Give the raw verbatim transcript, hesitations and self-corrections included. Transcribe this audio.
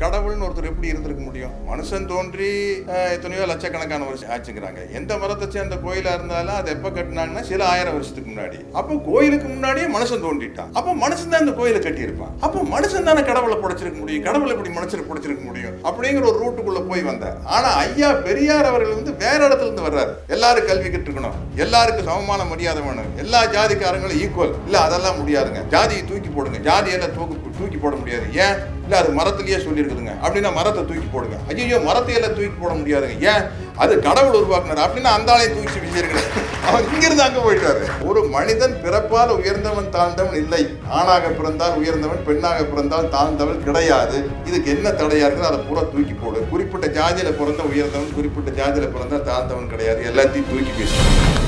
கடவுள்னு ஒருத்தர் எப்படி இருந்திருக்க முடியும்? மனுஷன் தோன்றி எத்தனையோ லட்சக்கணக்கான வருஷம் ஆச்சுங்கிறாங்க. எந்த மரத்தை சேர்ந்த கோயிலா இருந்தாலும் அது எப்ப கட்டினாங்கன்னா சில ஆயிரம் வருஷத்துக்கு முன்னாடி. அப்போ கோயிலுக்கு முன்னாடியே மனுஷன் தோண்டிட்டான். அப்போ மனுஷன் தான் இந்த கோயிலை கட்டி இருப்பான். அப்போ மனுஷன் தானே கடவுளை படைச்சிருக்க முடியும். கடவுளை எப்படி மனுஷனை படைச்சிருக்க முடியும் அப்படிங்கிற ஒரு ரூட்டுக்குள்ள போய் வந்தார். ஆனா ஐயா பெரியார் அவர்கள் வந்து வேற இடத்துல இருந்து வர்றாரு. எல்லாரும் கல்வி கற்றுக்கணும், எல்லாருக்கும் சமமான மரியாதை வேணும், எல்லா ஜாதிக்காரங்களும் ஈக்குவல். இல்ல அதெல்லாம் முடியாதுங்க, ஜாதியை தூக்கி போடுங்க, ஜாதியெல்லாம் தூக்கி தூக்கி போட முடியாது. ஏன்? இல்ல அது மரத்திலேயே சொல்லி இருக்குதுங்க அப்படின்னா மரத்தை தூக்கி போடுங்க. ஐயோ மரத்தை எல்லாம் தூக்கி போட முடியாதுங்க. ஏன்? அது கடவுள் உருவாக்குனார் அப்படின்னா அந்த ஆளையும் தூக்கி வீசியிருக்கிறார். அவன் இங்கிருந்து அங்க போயிட்டாரு. ஒரு மனிதன் பிறப்பால் உயர்ந்தவன் தாழ்ந்தவன் இல்லை. ஆணாக பிறந்தால் உயர்ந்தவன், பெண்ணாக பிறந்தால் தாழ்ந்தவன் கிடையாது. இதுக்கு என்ன தடையா இருக்குது? அதை பூரா தூக்கி போடு. குறிப்பிட்ட ஜாதியில பிறந்த உயர்ந்தவன், குறிப்பிட்ட ஜாதியில பிறந்தா தாழ்ந்தவன் கிடையாது. எல்லாத்தையும் தூக்கி பேசு.